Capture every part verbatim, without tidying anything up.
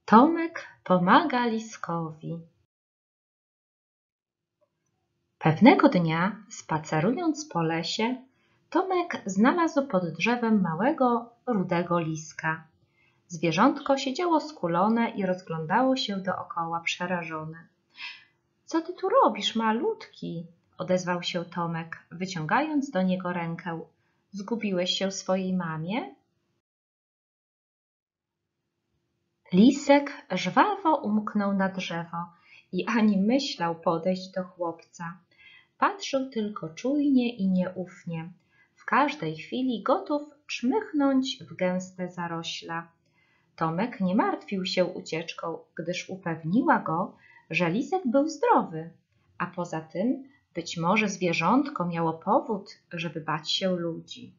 Tomek pomaga liskowi. Pewnego dnia, spacerując po lesie, Tomek znalazł pod drzewem małego, rudego liska. Zwierzątko siedziało skulone i rozglądało się dookoła przerażone. — Co ty tu robisz, malutki? — odezwał się Tomek, wyciągając do niego rękę. — Zgubiłeś się w swojej mamie? Lisek żwawo umknął na drzewo i ani myślał podejść do chłopca. Patrzył tylko czujnie i nieufnie, w każdej chwili gotów czmychnąć w gęste zarośla. Tomek nie martwił się ucieczką, gdyż upewniła go, że lisek był zdrowy, a poza tym być może zwierzątko miało powód, żeby bać się ludzi.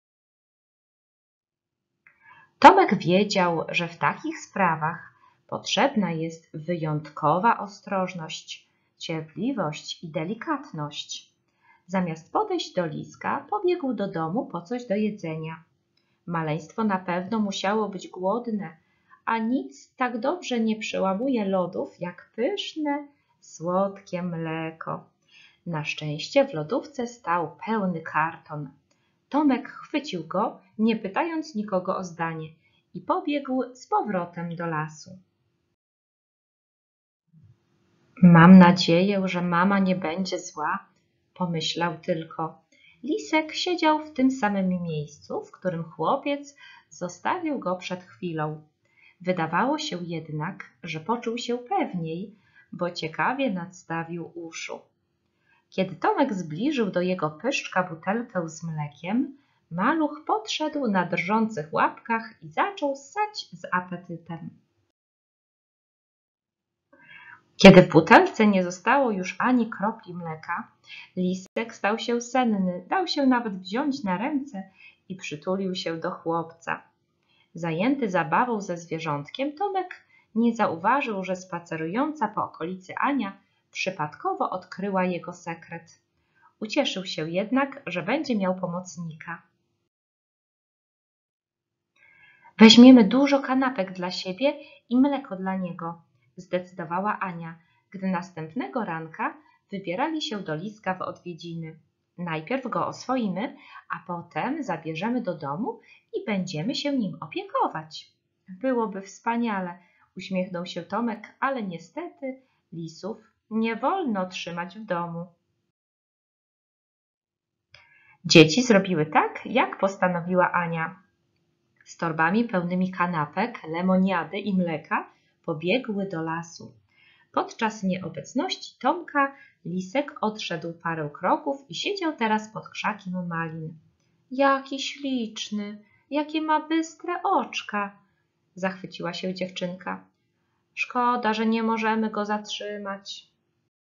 Tomek wiedział, że w takich sprawach potrzebna jest wyjątkowa ostrożność, cierpliwość i delikatność. Zamiast podejść do liska, pobiegł do domu po coś do jedzenia. Maleństwo na pewno musiało być głodne, a nic tak dobrze nie przełamuje lodów jak pyszne, słodkie mleko. Na szczęście w lodówce stał pełny karton. Tomek chwycił go, nie pytając nikogo o zdanie, i pobiegł z powrotem do lasu. Mam nadzieję, że mama nie będzie zła, pomyślał tylko. Lisek siedział w tym samym miejscu, w którym chłopiec zostawił go przed chwilą. Wydawało się jednak, że poczuł się pewniej, bo ciekawie nadstawił uszu. Kiedy Tomek zbliżył do jego pyszczka butelkę z mlekiem, maluch podszedł na drżących łapkach i zaczął ssać z apetytem. Kiedy w butelce nie zostało już ani kropli mleka, lisek stał się senny, dał się nawet wziąć na ręce i przytulił się do chłopca. Zajęty zabawą ze zwierzątkiem, Tomek nie zauważył, że spacerująca po okolicy Ania przypadkowo odkryła jego sekret. Ucieszył się jednak, że będzie miał pomocnika. Weźmiemy dużo kanapek dla siebie i mleko dla niego, zdecydowała Ania, gdy następnego ranka wybierali się do liska w odwiedziny. Najpierw go oswoimy, a potem zabierzemy do domu i będziemy się nim opiekować. Byłoby wspaniale, uśmiechnął się Tomek, ale niestety lisów nie wolno trzymać w domu. Dzieci zrobiły tak, jak postanowiła Ania. Z torbami pełnymi kanapek, lemoniady i mleka pobiegły do lasu. Podczas nieobecności Tomka lisek odszedł parę kroków i siedział teraz pod krzakiem malin. Jaki śliczny, jakie ma bystre oczka, zachwyciła się dziewczynka. Szkoda, że nie możemy go zatrzymać.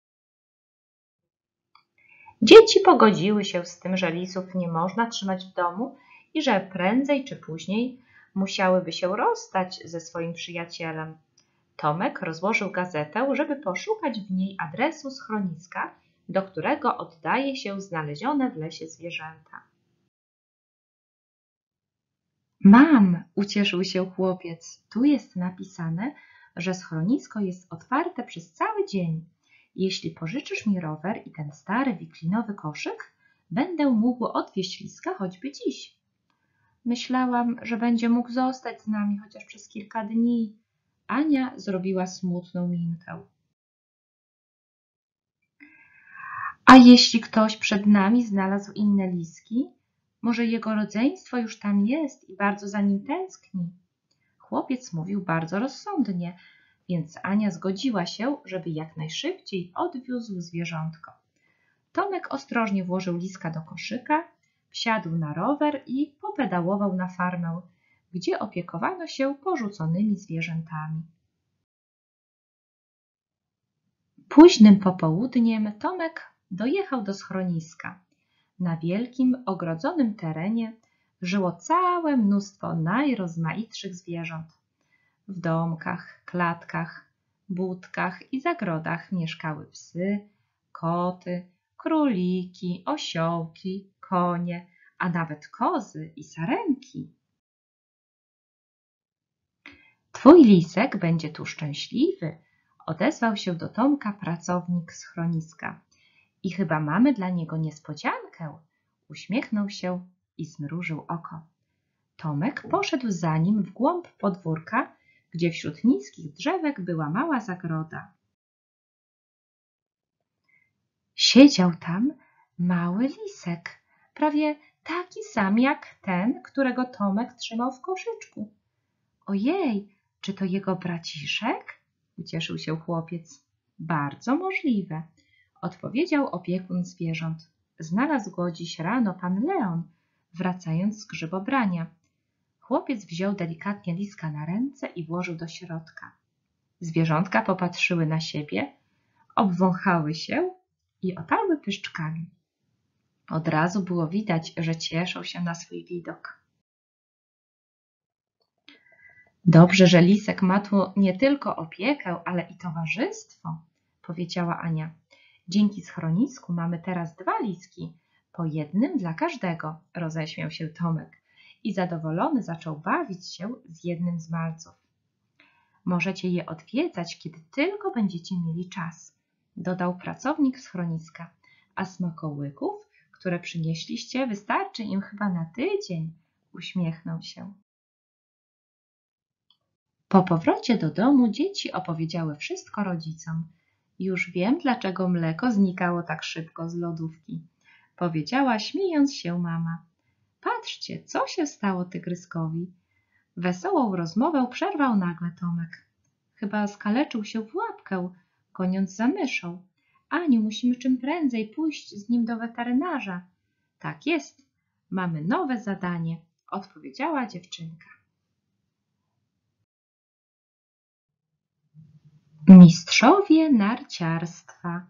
Dzieci pogodziły się z tym, że lisów nie można trzymać w domu i że prędzej czy później musiałyby się rozstać ze swoim przyjacielem. Tomek rozłożył gazetę, żeby poszukać w niej adresu schroniska, do którego oddaje się znalezione w lesie zwierzęta. Mam, ucieszył się chłopiec. Tu jest napisane, że schronisko jest otwarte przez cały dzień. Jeśli pożyczysz mi rower i ten stary wiklinowy koszyk, będę mógł odwieźć liska choćby dziś. Myślałam, że będzie mógł zostać z nami chociaż przez kilka dni. Ania zrobiła smutną minkę. A jeśli ktoś przed nami znalazł inne liski? Może jego rodzeństwo już tam jest i bardzo za nim tęskni? Chłopiec mówił bardzo rozsądnie, więc Ania zgodziła się, żeby jak najszybciej odwiózł zwierzątko. Tomek ostrożnie włożył liska do koszyka, wsiadł na rower i popedałował na farmę, gdzie opiekowano się porzuconymi zwierzętami. Późnym popołudniem Tomek dojechał do schroniska. Na wielkim, ogrodzonym terenie żyło całe mnóstwo najrozmaitszych zwierząt. W domkach, klatkach, budkach i zagrodach mieszkały psy, koty, króliki, osiołki, konie, a nawet kozy i sarenki. Twój lisek będzie tu szczęśliwy, odezwał się do Tomka pracownik schroniska. I chyba mamy dla niego niespodziankę. Uśmiechnął się i zmrużył oko. Tomek poszedł za nim w głąb podwórka, gdzie wśród niskich drzewek była mała zagroda. Siedział tam mały lisek, prawie taki sam jak ten, którego Tomek trzymał w koszyczku. Ojej, czy to jego braciszek? Ucieszył się chłopiec. Bardzo możliwe, odpowiedział opiekun zwierząt. Znalazł go dziś rano pan Leon, wracając z grzybobrania. Chłopiec wziął delikatnie liska na ręce i włożył do środka. Zwierzątka popatrzyły na siebie, obwąchały się i otarły pyszczkami. Od razu było widać, że cieszą się na swój widok. Dobrze, że lisek ma tu nie tylko opiekę, ale i towarzystwo, powiedziała Ania. Dzięki schronisku mamy teraz dwa liski, po jednym dla każdego, roześmiał się Tomek i zadowolony zaczął bawić się z jednym z malców. Możecie je odwiedzać, kiedy tylko będziecie mieli czas, dodał pracownik schroniska, a smakołyków, które przynieśliście, wystarczy im chyba na tydzień, uśmiechnął się. Po powrocie do domu dzieci opowiedziały wszystko rodzicom. Już wiem, dlaczego mleko znikało tak szybko z lodówki, powiedziała śmiejąc się mama. Patrzcie, co się stało tygryskowi. Wesołą rozmowę przerwał nagle Tomek. Chyba skaleczył się w łapkę, goniąc za myszą. Aniu, musimy czym prędzej pójść z nim do weterynarza. Tak jest, mamy nowe zadanie, odpowiedziała dziewczynka. Mistrzowie narciarstwa.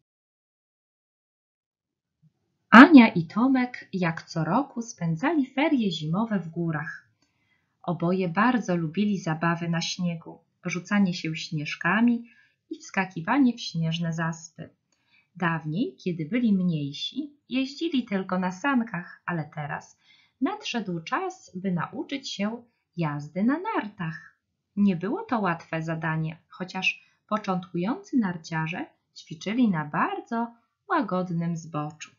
Ania i Tomek jak co roku spędzali ferie zimowe w górach. Oboje bardzo lubili zabawy na śniegu, rzucanie się śnieżkami i wskakiwanie w śnieżne zaspy. Dawniej, kiedy byli mniejsi, jeździli tylko na sankach, ale teraz nadszedł czas, by nauczyć się jazdy na nartach. Nie było to łatwe zadanie, chociaż początkujący narciarze ćwiczyli na bardzo łagodnym zboczu.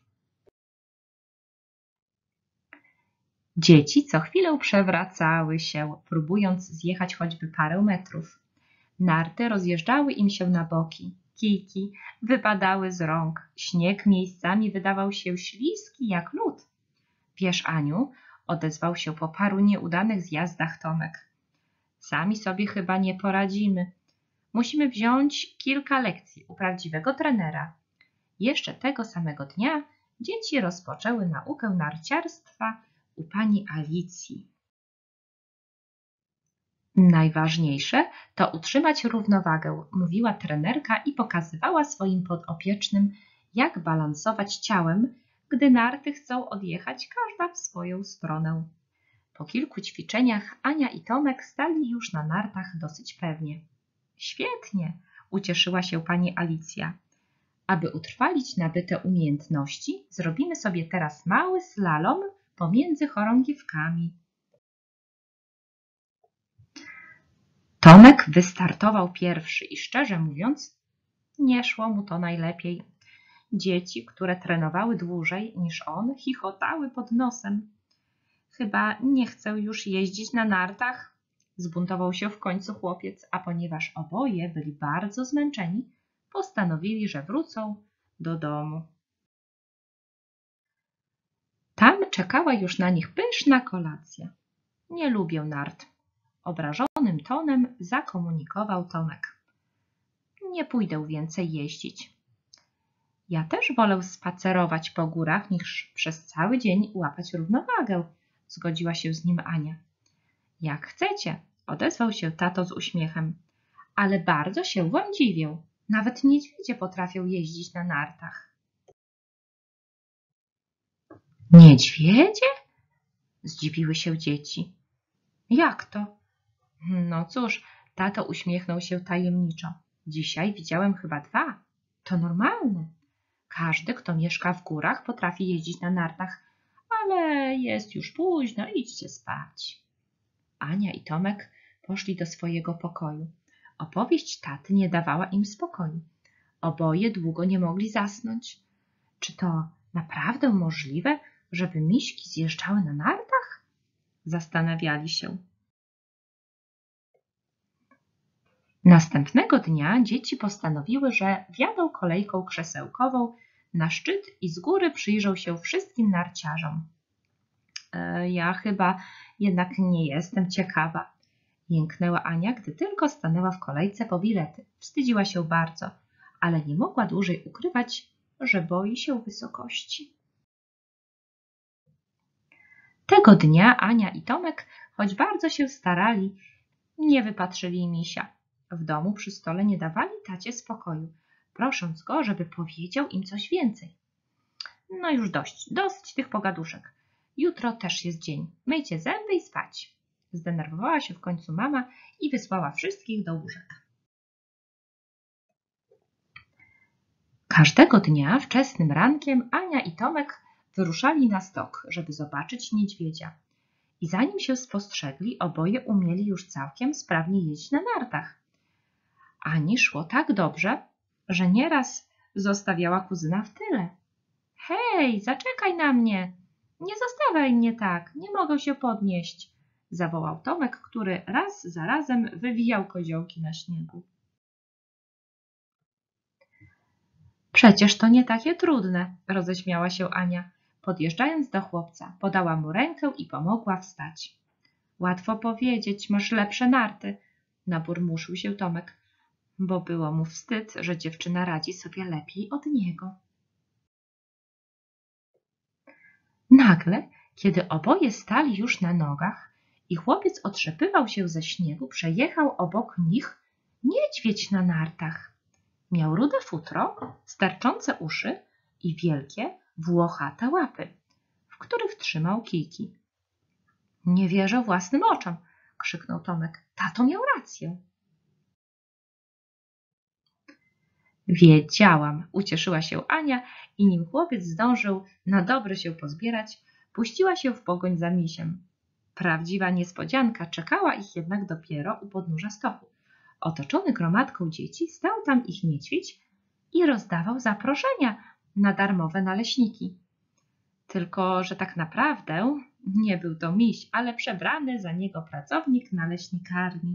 Dzieci co chwilę przewracały się, próbując zjechać choćby parę metrów. Narty rozjeżdżały im się na boki, kijki wypadały z rąk, śnieg miejscami wydawał się śliski jak lód. Wiesz, Aniu, odezwał się po paru nieudanych zjazdach Tomek. Sami sobie chyba nie poradzimy. Musimy wziąć kilka lekcji u prawdziwego trenera. Jeszcze tego samego dnia dzieci rozpoczęły naukę narciarstwa u pani Alicji. Najważniejsze to utrzymać równowagę, mówiła trenerka i pokazywała swoim podopiecznym, jak balansować ciałem, gdy narty chcą odjechać każda w swoją stronę. Po kilku ćwiczeniach Ania i Tomek stali już na nartach dosyć pewnie. Świetnie, ucieszyła się pani Alicja. Aby utrwalić nabyte umiejętności, zrobimy sobie teraz mały slalom pomiędzy chorągiewkami. Tomek wystartował pierwszy i szczerze mówiąc, nie szło mu to najlepiej. Dzieci, które trenowały dłużej niż on, chichotały pod nosem. Chyba nie chcę już jeździć na nartach, zbuntował się w końcu chłopiec, a ponieważ oboje byli bardzo zmęczeni, postanowili, że wrócą do domu. Tam czekała już na nich pyszna kolacja. Nie lubię nart. Obrażonym tonem zakomunikował Tomek. Nie pójdę więcej jeździć. Ja też wolę spacerować po górach, niż przez cały dzień łapać równowagę, zgodziła się z nim Ania. Jak chcecie, odezwał się tato z uśmiechem, ale bardzo się wam dziwię. Nawet niedźwiedzie potrafią jeździć na nartach. Niedźwiedzie? Zdziwiły się dzieci. Jak to? No cóż, tato uśmiechnął się tajemniczo. Dzisiaj widziałem chyba dwa. To normalne. Każdy, kto mieszka w górach, potrafi jeździć na nartach, ale jest już późno, idźcie spać. Ania i Tomek poszli do swojego pokoju. Opowieść taty nie dawała im spokoju. Oboje długo nie mogli zasnąć. Czy to naprawdę możliwe, żeby miśki zjeżdżały na nartach? Zastanawiali się. Następnego dnia dzieci postanowiły, że wjadą kolejką krzesełkową na szczyt i z góry przyjrzą się wszystkim narciarzom. E, ja chyba jednak nie jestem ciekawa, jęknęła Ania, gdy tylko stanęła w kolejce po bilety. Wstydziła się bardzo, ale nie mogła dłużej ukrywać, że boi się wysokości. Tego dnia Ania i Tomek, choć bardzo się starali, nie wypatrzyli misia. W domu przy stole nie dawali tacie spokoju, prosząc go, żeby powiedział im coś więcej. No już dość, dosyć tych pogaduszek. Jutro też jest dzień. Myjcie zęby i spać. Zdenerwowała się w końcu mama i wysłała wszystkich do łóżek. Każdego dnia wczesnym rankiem Ania i Tomek wyruszali na stok, żeby zobaczyć niedźwiedzia. I zanim się spostrzegli, oboje umieli już całkiem sprawnie jeździć na nartach. Ani szło tak dobrze, że nieraz zostawiała kuzyna w tyle. Hej, zaczekaj na mnie! Nie zostawiaj mnie tak, nie mogę się podnieść! Zawołał Tomek, który raz za razem wywijał koziołki na śniegu. Przecież to nie takie trudne, roześmiała się Ania. Podjeżdżając do chłopca, podała mu rękę i pomogła wstać. Łatwo powiedzieć, masz lepsze narty, naburmuszył się Tomek, bo było mu wstyd, że dziewczyna radzi sobie lepiej od niego. Nagle, kiedy oboje stali już na nogach i chłopiec otrzepywał się ze śniegu, przejechał obok nich niedźwiedź na nartach. Miał rude futro, sterczące uszy i wielkie, włochate łapy, w których trzymał kijki. Nie wierzę własnym oczom, krzyknął Tomek. Tato miał rację. Wiedziałam, ucieszyła się Ania i nim chłopiec zdążył na dobre się pozbierać, puściła się w pogoń za misiem. Prawdziwa niespodzianka czekała ich jednak dopiero u podnóża stoku. Otoczony gromadką dzieci stał tam ich niedźwiedź i rozdawał zaproszenia na darmowe naleśniki. Tylko że tak naprawdę nie był to miś, ale przebrany za niego pracownik naleśnikarni.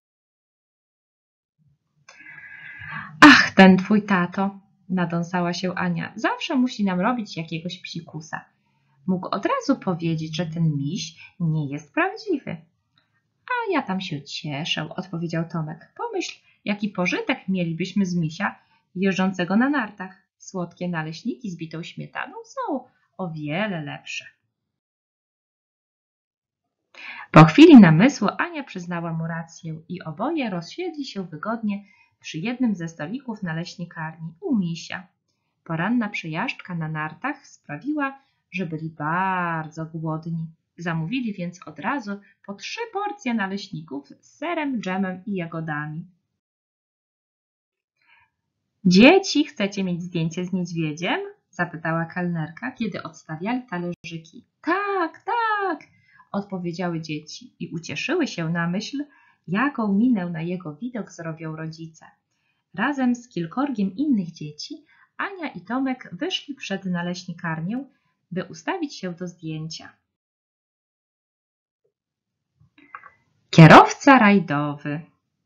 Ach, ten twój tato, nadąsała się Ania, zawsze musi nam robić jakiegoś psikusa. Mógł od razu powiedzieć, że ten miś nie jest prawdziwy. A ja tam się cieszę, odpowiedział Tomek. Pomyśl, jaki pożytek mielibyśmy z misia jeżdżącego na nartach. Słodkie naleśniki z bitą śmietaną są o wiele lepsze. Po chwili namysłu Ania przyznała mu rację i oboje rozsiedli się wygodnie przy jednym ze stolików naleśnikarni u misia. Poranna przejażdżka na nartach sprawiła, że byli bardzo głodni. Zamówili więc od razu po trzy porcje naleśników z serem, dżemem i jagodami. Dzieci, chcecie mieć zdjęcie z niedźwiedziem? Zapytała kelnerka, kiedy odstawiali talerzyki. Tak, tak, odpowiedziały dzieci i ucieszyły się na myśl, jaką minę na jego widok zrobią rodzice. Razem z kilkorgiem innych dzieci Ania i Tomek wyszli przed naleśnikarnię, by ustawić się do zdjęcia. Kierowca rajdowy.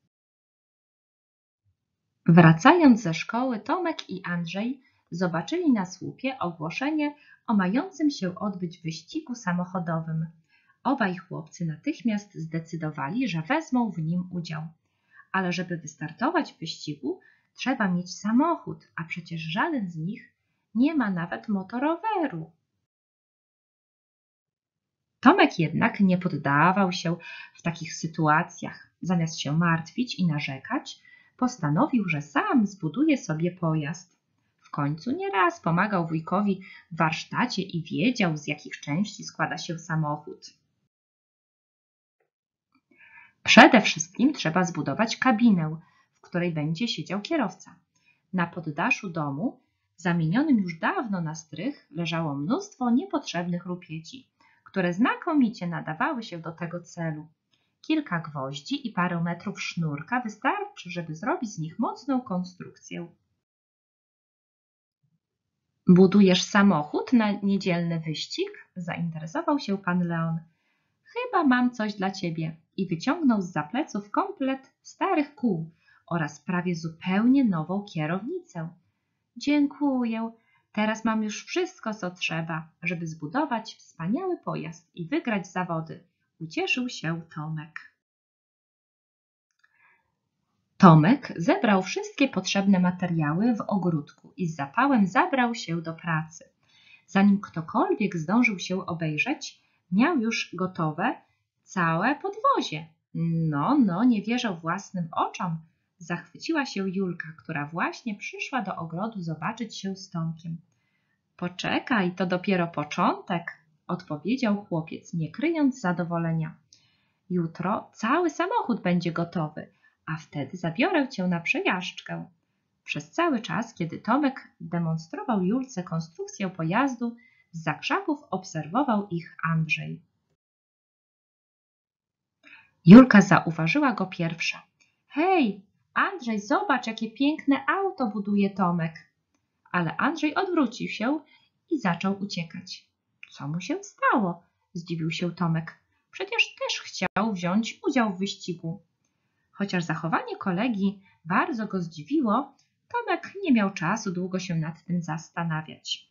Wracając ze szkoły, Tomek i Andrzej zobaczyli na słupie ogłoszenie o mającym się odbyć wyścigu samochodowym. Obaj chłopcy natychmiast zdecydowali, że wezmą w nim udział. Ale żeby wystartować w wyścigu, trzeba mieć samochód, a przecież żaden z nich nie ma nawet motoroweru. Tomek jednak nie poddawał się w takich sytuacjach. Zamiast się martwić i narzekać, postanowił, że sam zbuduje sobie pojazd. W końcu nieraz pomagał wujkowi w warsztacie i wiedział, z jakich części składa się samochód. Przede wszystkim trzeba zbudować kabinę, w której będzie siedział kierowca. Na poddaszu domu, zamienionym już dawno na strych, leżało mnóstwo niepotrzebnych rupieci, które znakomicie nadawały się do tego celu. Kilka gwoździ i parę metrów sznurka wystarczy, żeby zrobić z nich mocną konstrukcję. Budujesz samochód na niedzielny wyścig? Zainteresował się pan Leon. Chyba mam coś dla ciebie. I wyciągnął zza pleców komplet starych kół oraz prawie zupełnie nową kierownicę. Dziękuję. Teraz mam już wszystko, co trzeba, żeby zbudować wspaniały pojazd i wygrać zawody. Ucieszył się Tomek. Tomek zebrał wszystkie potrzebne materiały w ogródku i z zapałem zabrał się do pracy. Zanim ktokolwiek zdążył się obejrzeć, miał już gotowe całe podwozie. No, no, nie wierzę własnym oczom. Zachwyciła się Julka, która właśnie przyszła do ogrodu zobaczyć się z Tomkiem. Poczekaj, to dopiero początek, odpowiedział chłopiec, nie kryjąc zadowolenia. Jutro cały samochód będzie gotowy, a wtedy zabiorę cię na przejażdżkę. Przez cały czas, kiedy Tomek demonstrował Julce konstrukcję pojazdu, zza krzaków obserwował ich Andrzej. Julka zauważyła go pierwsza. Hej, Andrzej, zobacz, jakie piękne auto buduje Tomek. Ale Andrzej odwrócił się i zaczął uciekać. Co mu się stało? Zdziwił się Tomek. Przecież też chciał wziąć udział w wyścigu. Chociaż zachowanie kolegi bardzo go zdziwiło, Tomek nie miał czasu długo się nad tym zastanawiać.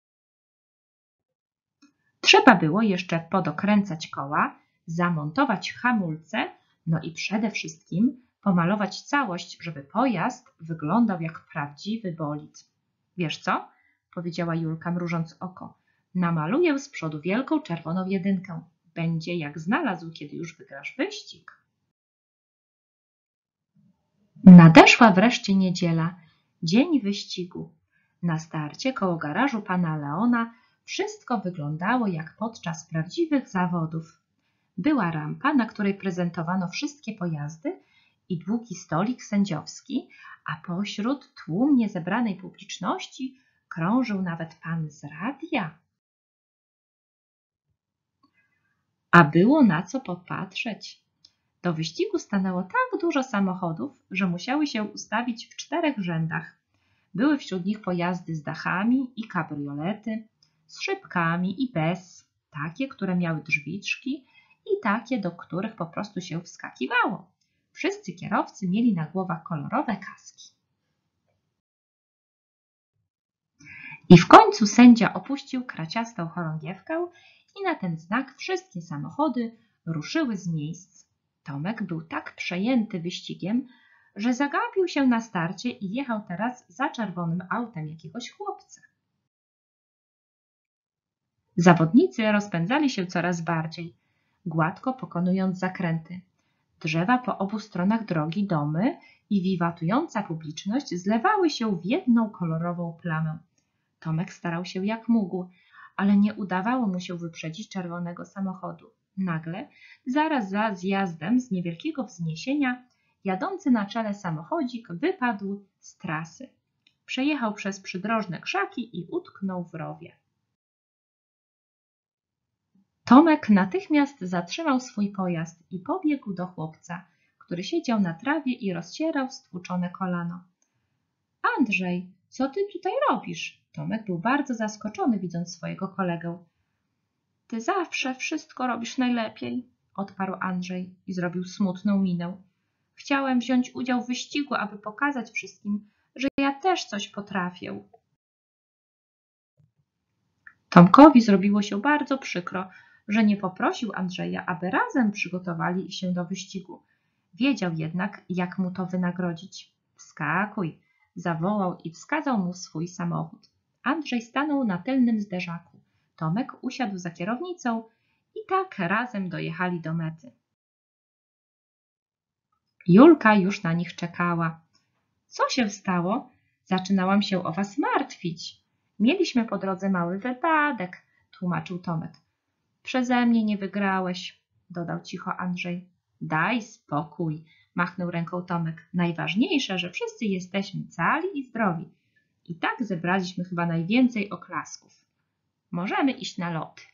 Trzeba było jeszcze podokręcać koła, zamontować hamulce, no i przede wszystkim pomalować całość, żeby pojazd wyglądał jak prawdziwy bolid. Wiesz co? Powiedziała Julka, mrużąc oko. Namaluję z przodu wielką czerwoną jedynkę. Będzie jak znalazł, kiedy już wygrasz wyścig. Nadeszła wreszcie niedziela, dzień wyścigu. Na starcie koło garażu pana Leona wszystko wyglądało jak podczas prawdziwych zawodów. Była rampa, na której prezentowano wszystkie pojazdy i długi stolik sędziowski, a pośród tłumnie zebranej publiczności krążył nawet pan z radia. A było na co popatrzeć. Do wyścigu stanęło tak dużo samochodów, że musiały się ustawić w czterech rzędach. Były wśród nich pojazdy z dachami i kabriolety, z szybkami i bez, takie, które miały drzwiczki i takie, do których po prostu się wskakiwało. Wszyscy kierowcy mieli na głowach kolorowe kaski. I w końcu sędzia opuścił kraciastą chorągiewkę i na ten znak wszystkie samochody ruszyły z miejsc. Tomek był tak przejęty wyścigiem, że zagapił się na starcie i jechał teraz za czerwonym autem jakiegoś chłopca. Zawodnicy rozpędzali się coraz bardziej, gładko pokonując zakręty. Drzewa po obu stronach drogi, domy i wiwatująca publiczność zlewały się w jedną kolorową plamę. Tomek starał się jak mógł, ale nie udawało mu się wyprzedzić czerwonego samochodu. Nagle, zaraz za zjazdem z niewielkiego wzniesienia, jadący na czele samochodzik wypadł z trasy. Przejechał przez przydrożne krzaki i utknął w rowie. Tomek natychmiast zatrzymał swój pojazd i pobiegł do chłopca, który siedział na trawie i rozcierał stłuczone kolano. Andrzej, co ty tutaj robisz? Tomek był bardzo zaskoczony, widząc swojego kolegę. Ty zawsze wszystko robisz najlepiej, odparł Andrzej i zrobił smutną minę. Chciałem wziąć udział w wyścigu, aby pokazać wszystkim, że ja też coś potrafię. Tomkowi zrobiło się bardzo przykro, że nie poprosił Andrzeja, aby razem przygotowali się do wyścigu. Wiedział jednak, jak mu to wynagrodzić. Wskakuj, zawołał i wskazał mu swój samochód. Andrzej stanął na tylnym zderzaku. Tomek usiadł za kierownicą i tak razem dojechali do mety. Julka już na nich czekała. Co się stało? Zaczynałam się o was martwić. Mieliśmy po drodze mały wypadek, tłumaczył Tomek. Przeze mnie nie wygrałeś, dodał cicho Andrzej. Daj spokój, machnął ręką Tomek. Najważniejsze, że wszyscy jesteśmy cali i zdrowi. I tak zebraliśmy chyba najwięcej oklasków. Możemy iść na loty.